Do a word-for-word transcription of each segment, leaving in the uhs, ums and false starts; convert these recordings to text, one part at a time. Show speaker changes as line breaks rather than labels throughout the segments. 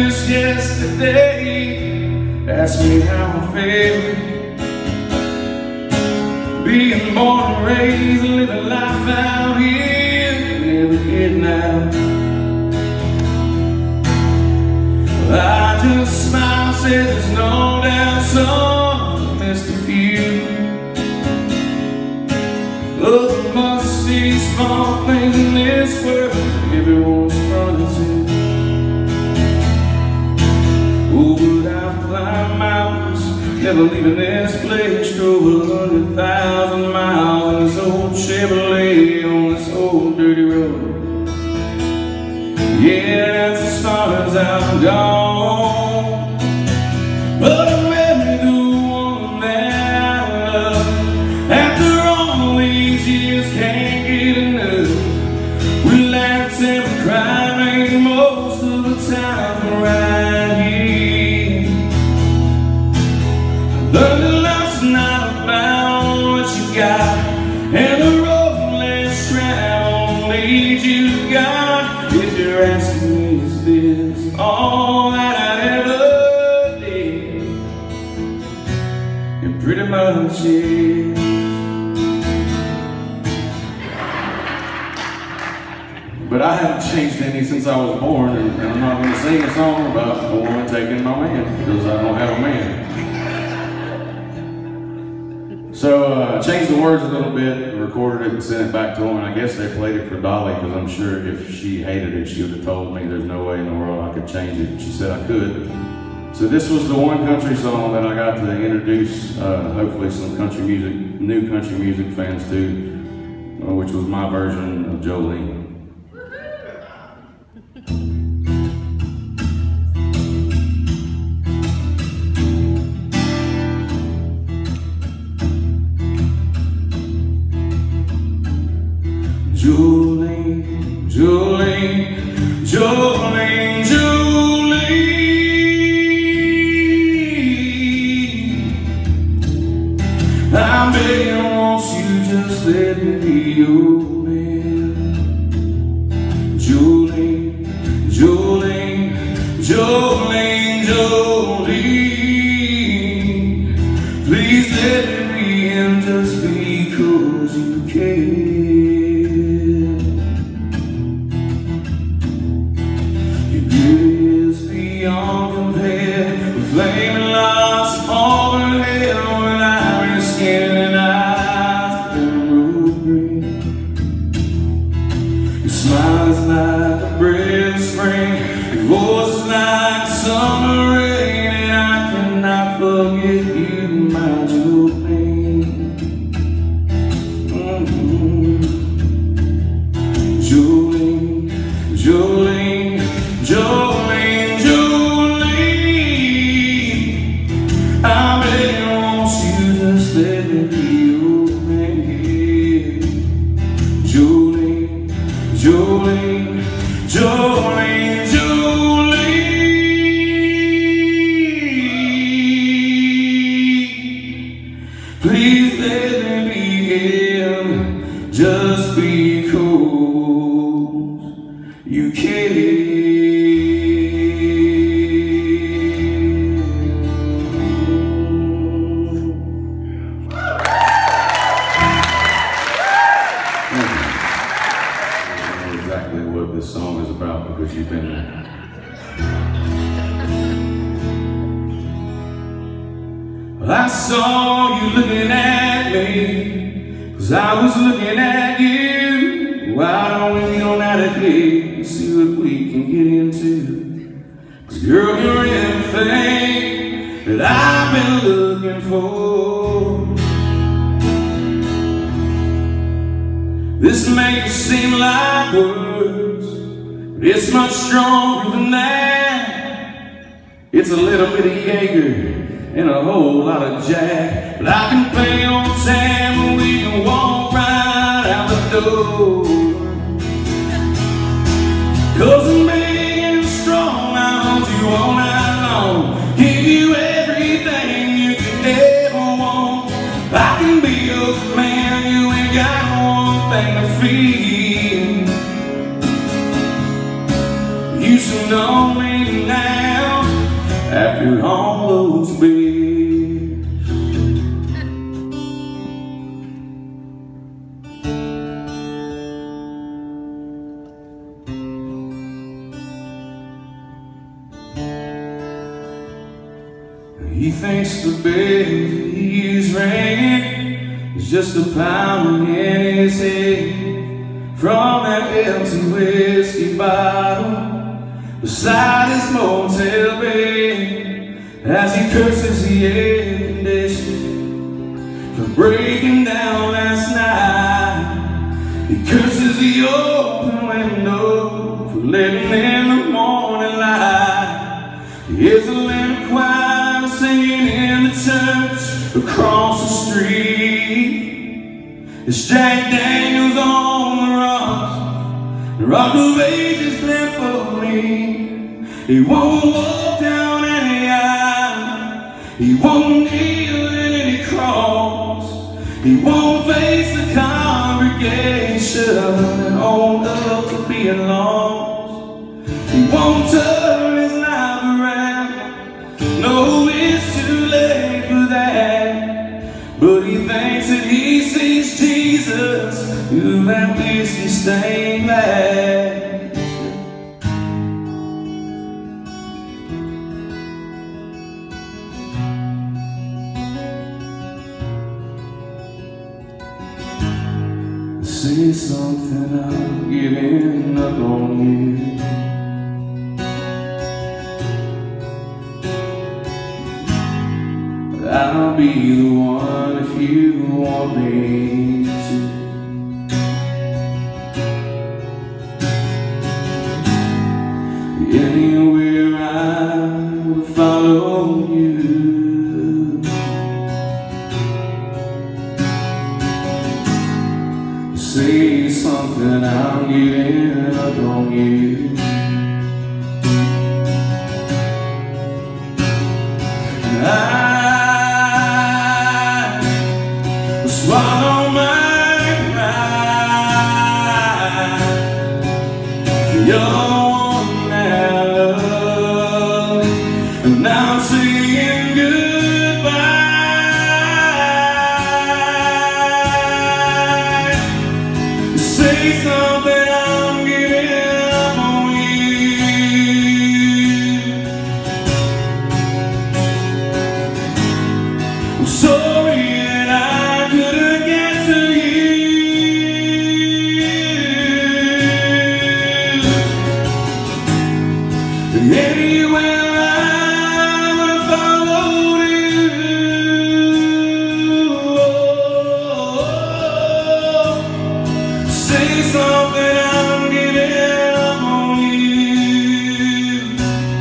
just yesterday asked me how I felt, being born and raised, living life out here, never getting out. I just smiled, said there's no doubt, son, missed a few of the musty small things in this world everyone's running to. Oh, but I've climbed mountains, never leaving this place. Drove a hundred thousand miles in this old Chevrolet on this old dirty road. Yeah, that's as far as I've gone. But I married the woman that I love. After all these years, can't get enough. We laughed and we cried, made most of the time right here. Learned that life's not about what you got, and the road less traveled leads you got. If you're asking me, is this all that I'd ever did? It pretty much is. But I haven't changed any since I was born, and, and I'm not going to sing a song about a woman taking my man, because I don't have a man. So I uh, changed the words a little bit, recorded it and sent it back to them, and I guess they played it for Dolly, because I'm sure if she hated it, she would have told me there's no way in the world I could change it. She said I could. So this was the one country song that I got to introduce, uh, hopefully some country music, new country music fans to, uh, which was my version of Jolene. Jolene, Jolene, Jolene, Jolene, I'm begging, won't you just let me be your man? Jolene, Jolene, Jolene, Jolene, please let me be him just because you can. Beyond compare, the flaming lights of auburn hair with ivory skin and eyes of emerald green. Your smile is like a breath of spring, your voice is like summer rain, and I cannot forget you, my Jolene. Mm-hmm. Jolene, Jolene, Jolene. Jolene, Jolene, Jolene, please let me be him just because you can. What this song is about, because you've been there. Well, I saw you looking at me, cause I was looking at you. Why don't we meet on out of here and see what we can get into? Cause girl, you're everything that I've been looking for. This may seem like words, but it's much stronger than that. It's a little bit of Jaeger and a whole lot of Jack. But I can pay on time and we can walk right out the door. Cause I'm big and strong, I hold you all night long, give you everything you could ever want. I can be your man, you ain't got one thing to feel. You should know me now. He thinks the bell he's ringing is just a pounding in his head from that empty whiskey bottle beside his motel bed, as he curses the air conditioner for breaking down last night. He curses the open window for letting in the morning light. Here's a little choir singing in the church across the street. It's Jack Daniels on the rocks, the rock of ages plentifully. He won't walk down any aisle, he won't kneel in any cross, he won't face the congregation and own up to being lost. He won't turn his life around, no, it's too late for that. But he thinks that he sees Jesus through that whiskey stained glass. Say something, I'm giving up on you. I'll be the one if you want me to. Anywhere I will follow you. Say something, I'm giving up on you. I swallow my pride. You're one that I love, and now I'm saying goodbye. Say something, I'm giving up on you. I'm sorry anywhere I would have followed you. Oh, say something, I'm giving up on you.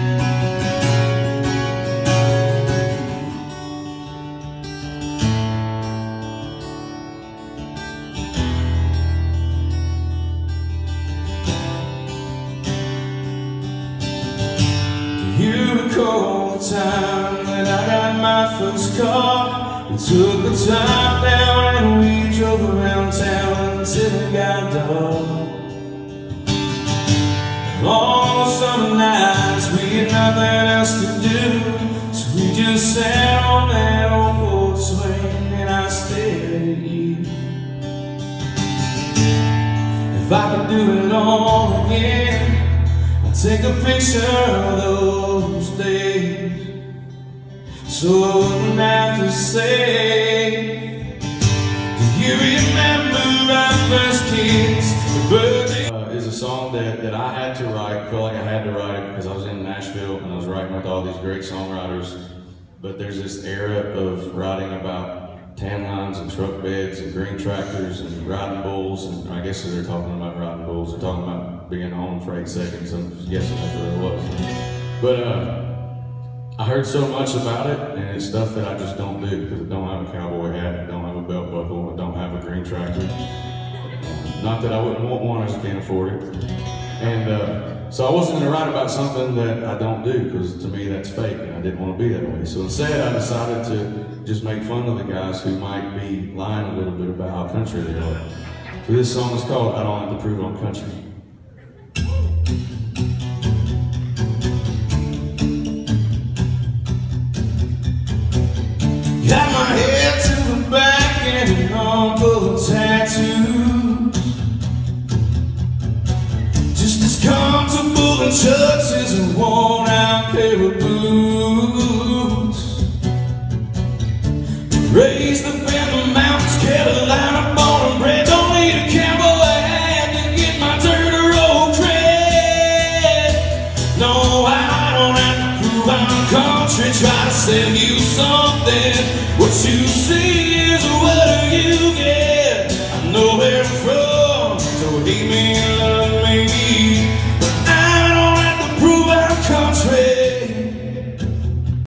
You recall the time that I got my first car. We took the top down and we drove around town until it got dark. All those summer nights we had nothing else to do, so we just sat on that old boat swing and I stared at you. If I could do it all again, take a picture of those days, so I wouldn't have to say, do you remember our first kiss? The birthday uh, is a song that, that I had to write, felt like I had to write it because I was in Nashville and I was writing with all these great songwriters. But there's this era of writing about tan lines and truck beds and green tractors and riding bulls, and I guess they're talking about riding bulls, they're talking about being home for eight seconds, I'm guessing that's what it was. But uh, I heard so much about it, and it's stuff that I just don't do, because I don't have a cowboy hat, I don't have a belt buckle, I don't have a green tractor. Not that I wouldn't want one, I just can't afford it. And uh, so I wasn't gonna write about something that I don't do, because to me that's fake, and I didn't want to be that way. So instead I decided to just make fun of the guys who might be lying a little bit about how country they are. So this song is called I Don't Have to Prove I'm Country. Got my head to the back and an arm full of tattoos, just as comfortable in chucks as a worn out pair of boots.
what you see.